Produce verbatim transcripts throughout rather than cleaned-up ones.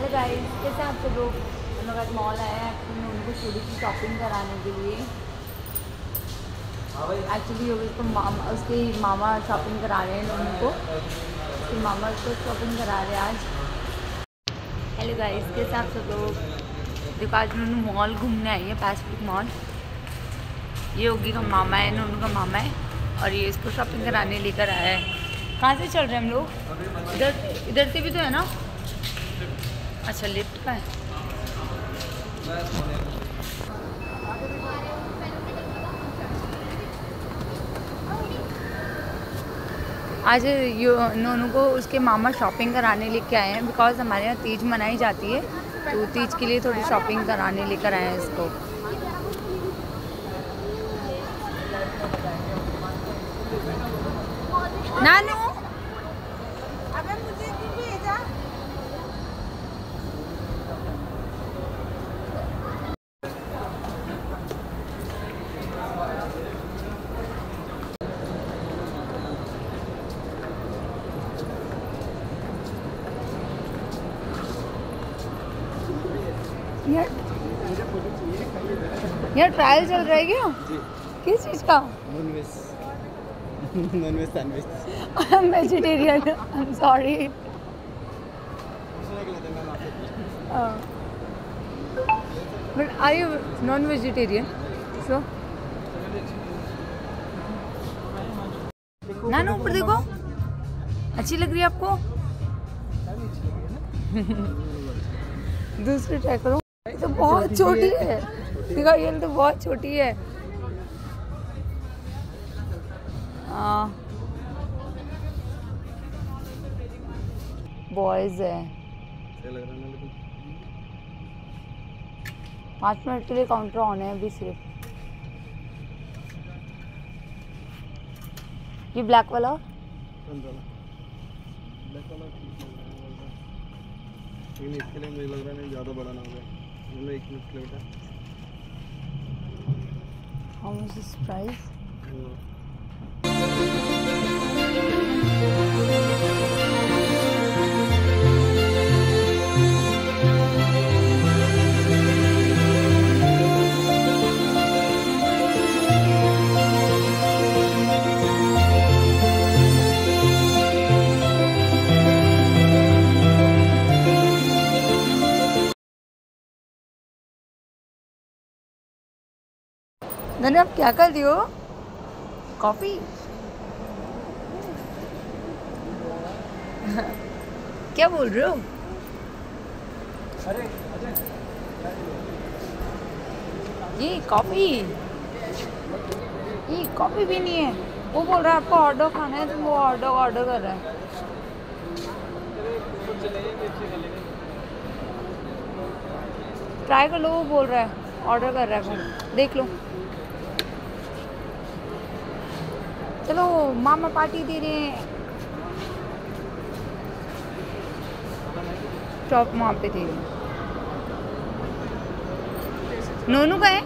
Hello guys, कैसे आप सब लोग? हम लोग आज मॉल आए हैं एक्चुअली उनको थोड़ी सी शॉपिंग कराने के लिए। एक्चुअली उसको मामा उसके मामा शॉपिंग करा रहे हैं उनको, उसके मामा उसको शॉपिंग करा रहे हैं आज। हेलो गाइस, कैसे आप सब लोग? देखो आज उन्होंने मॉल घूमने आई है, पैसिफिक मॉल। ये होगी का मामा है, नोनू का मामा है, और ये इसको शॉपिंग कराने लेकर आया है। कहाँ से चल रहे हैं हम लोग? इधर इधर से भी तो है ना? अच्छा, लिफ्ट का है। आज यो नोनू को उसके मामा शॉपिंग कराने लेके आए हैं, बिकॉज हमारे यहाँ तीज मनाई जाती है, तो तीज के लिए थोड़ी शॉपिंग कराने लेकर आए हैं इसको। नानू अबे मुझे क्यों भेजा? यार यार ट्रायल चल रहा है क्या? किस चीज़ का? Non veg sandwich. I am vegetarian, I am sorry. But are you non vegetarian? So ना ना ऊपर देखो, अच्छी लग रही है आपको? दूसरी ट्राई करो। ये तो बहुत छोटी है, देखो ये तो बहुत छोटी है। बॉयज है। पाँच मिनट के लिए काउंटर ऑन है अभी सिर्फ। ये ब्लैक वाला ब्लैक वाला इसके लिए मुझे लग रहा है ज़्यादा बड़ा ना हो गया। एक मिनट के बेटा। How much is price? धन्य, आप क्या कर रही हो? कॉफी? क्या बोल रहे हो? अरे ये कॉफी, ये कॉफी भी नहीं है। वो बोल रहा है आपको ऑर्डर खाना है, तो वो ऑर्डर ऑर्डर कर रहा है। ट्राई कर लो, वो बोल रहा है ऑर्डर कर रहा है, वो देख लो। चलो, मामा पार्टी दे रहे हैं। चौक वहाँ पे दे रहे हैं। नोनू का है?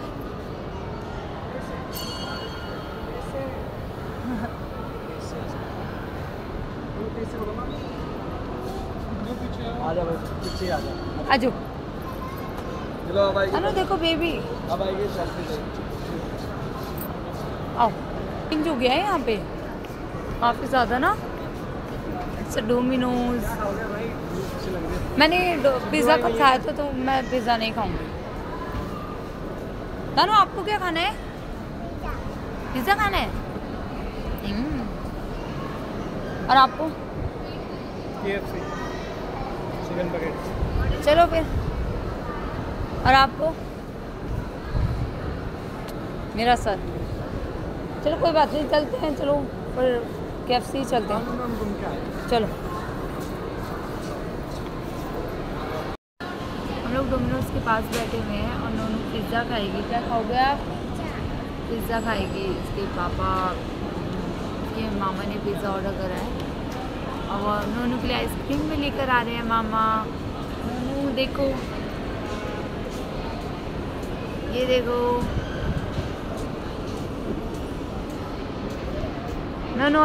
आजा भाई, पीछे आ जा। आजो। चलो अब आएगी। अनु देखो बेबी, अब आएगी सेल्फी। आओ। चेंज हो गया है यहाँ पे काफ़ी ज़्यादा ना। It's Domino's. मैंने पिज़्ज़ा कल खाया था, तो मैं पिज़्ज़ा नहीं खाऊंगी। नानू, आपको क्या खाना है? पिज़्ज़ा खाना है? हम्म। और आपको? KFC chicken bucket. चलो फिर। और आपको? मेरा सर। चलो कोई बात नहीं, चलते हैं। चलो फिर केएफसी चलते हैं। चलो, हम लोग डोमिनोज के पास बैठे हुए हैं और नोनू पिज़्ज़ा खाएगी। क्या खाओगे आप? पिज़्ज़ा खाएगी। इसके पापा, इसके मामा ने पिज़्ज़ा ऑर्डर करा है, और नोनू के लिए आइसक्रीम भी लेकर आ रहे हैं मामा। नोनू देखो, ये देखो नोनू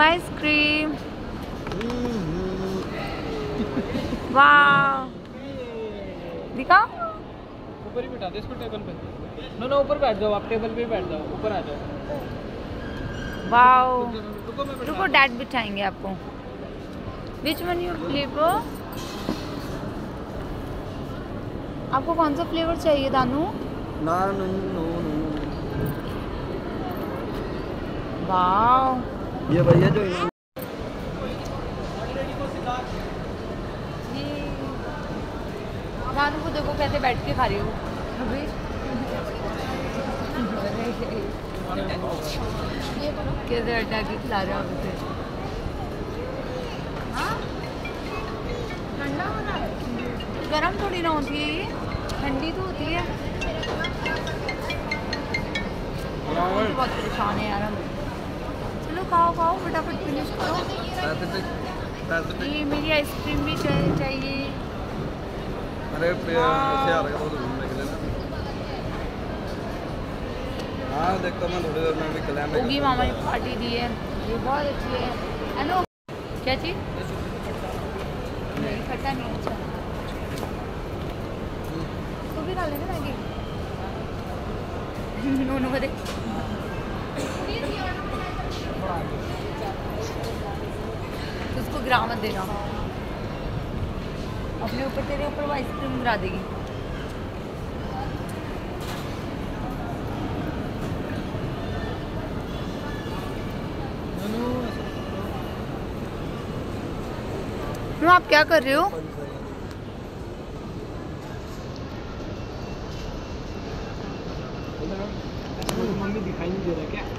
आइसक्रीम। वाह, दिखा। ऊपर ही बिठा दे इसको टेबल पे। नो नो ऊपर बैठ जाओ, आप टेबल पे ही बैठ जाओ, ऊपर आ जाओ। वाओ, रुको मैं रुको डैड बिठाएंगे आपको। Which one you flavour? आपको कौन सा फ्लेवर चाहिए दानू? ना नो नो नो। वाओ, ये भैया जो ये दानू को देखो कैसे बैठ के खा रही हूँ अभी। कैसे हटा के खिला रहे हो आप उसे? हाँ? ठंडा हो रहा है? गरम थोड़ी ना होती है ये, ठंडी तो होती है। बहुत परेशान है यार हम। चलो खाओ खाओ फटाफट फिनिश करो। ये मेरी आइसक्रीम भी चाहिए चाहिए। अरे ऐसे आ रहा है वो घूमने के लिए ना। हाँ देखता मैं थोड़ी देर में भी क्लैम है। होगी मामा ने पार्टी दी है, ये बहुत अच्छी है। हेलो क्या चीज़? नहीं खट्टा नहीं, अच्छा तो भी खा लेंगे मैगी। नोनू को दे। तो उसको गिरा मत देना, अपने ऊपर तेरे ऊपर वो आइसक्रीम गिरा देगी। नो आप क्या कर रहे हो? मम्मी दिखाई नहीं दे रहा क्या?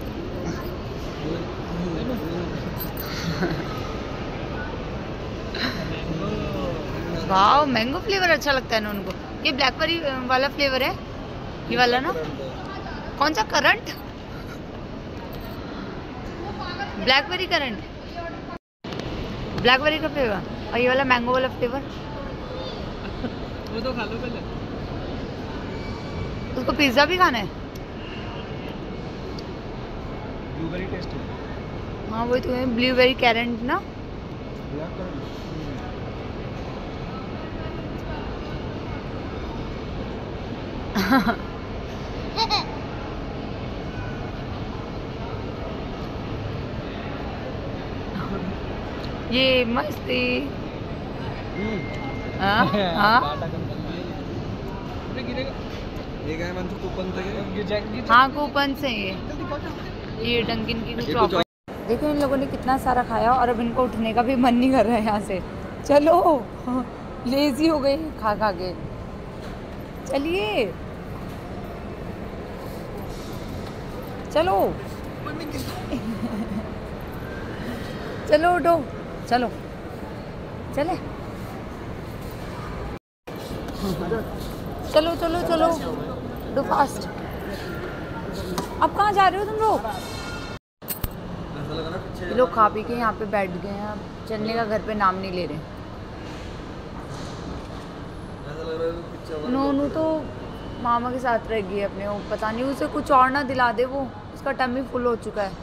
वाओ, मैंगो फ्लेवर अच्छा लगता है ना उनको। ये ब्लैकबेरी वाला फ्लेवर है, ये वाला ना? कौन सा? करंट? ब्लैकबेरी करंट, ब्लैकबेरी का फ्लेवर, और ये वाला मैंगो वाला फ्लेवर। वो तो खा लो पहले। उसको पिज्ज़ा भी खाना है? ब्लूबेरी टेस्ट है। हाँ वही तो है, ब्लूबेरी कैरेंट ना। Black currant. ये मस्ती। हाँ हाँ ये क्या है मंचू? कूपन थे क्या? हाँ कूपन से ये ये डंकिन की कुछ ऑफर। देखो इन लोगों ने कितना सारा खाया और अब इनको उठने का भी मन नहीं कर रहा है यहाँ से। चलो लेजी हो गए खा खा के। चलिए चलो चलो उठो, चलो चले चलो चलो चलो डू फास्ट। अब कहाँ जा रहे हो तुम लोग? ये लोग खा पी के यहाँ पे बैठ गए हैं, अब चलने का घर पे नाम नहीं ले रहे। नोनू तो मामा के साथ रह गई अपने, वो पता नहीं उसे कुछ और ना दिला दे, वो उसका टमी फुल हो चुका है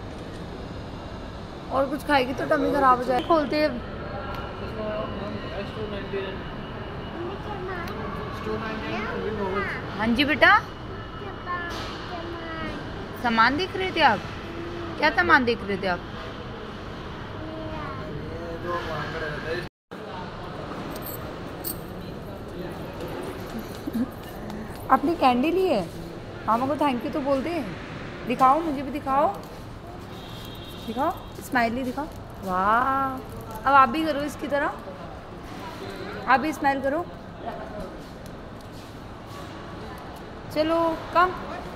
और कुछ खाएगी तो टमी खराब हो जाए। खोलते हैं। हाँ जी बेटा, सामान देख रहे थे आप? क्या सामान देख रहे थे आप? आपने कैंडी ली है? मामा को थैंक यू तो बोल दे। दिखाओ, मुझे भी दिखाओ, दिखाओ स्माइली दिखाओ। वाह, अब आप भी करो इसकी तरह, आप भी स्माइल करो। चलो कम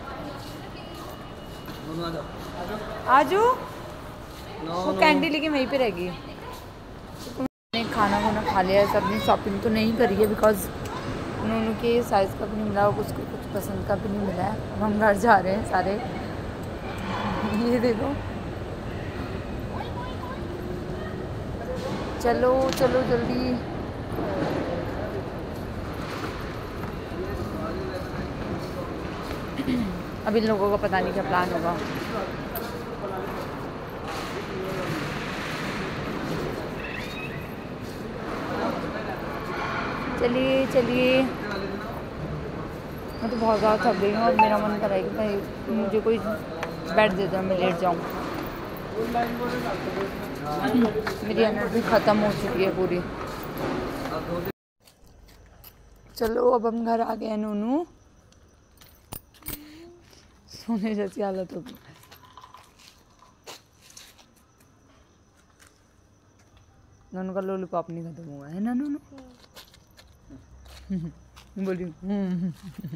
आजू, वो कैंडी लेके वहीं पे रहेगी। मैंने खाना वाना खा लिया है, सबने शॉपिंग तो नहीं करी है बिकॉज उन्होंने के साइज़ का भी नहीं मिला, उसको कुछ पसंद का भी नहीं मिला है। अब हम घर जा रहे हैं सारे। ये देखो, चलो चलो जल्दी। अब इन लोगों का पता नहीं क्या प्लान होगा। चलिए चलिए मैं तो बहुत ज़्यादा थक गई हूँ। अब मेरा मन कर रहा है कि मैं मुझे कोई बेड दे दो, मैं लेट जाऊँ। मेरी एनर्जी ख़त्म हो चुकी है पूरी। चलो अब हम घर आ गए हैं। नूनू सोने जैसी हालत होगी। नूनू का लॉलीपॉप नहीं खत्म हुआ है ना नूनू? बोली हम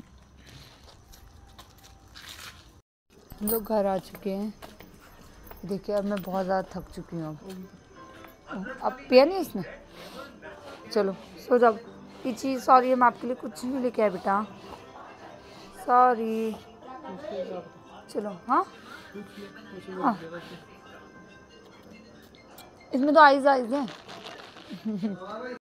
लोग घर आ चुके हैं। देखिए अब मैं बहुत ज़्यादा थक चुकी हूँ। अब अब पिया नहीं इसने। चलो सो जाओ। पीछे सॉरी, हम आपके लिए कुछ नहीं लेके आए बेटा, सॉरी। चलो हाँ हाँ, इसमें तो आइज आइज हैं।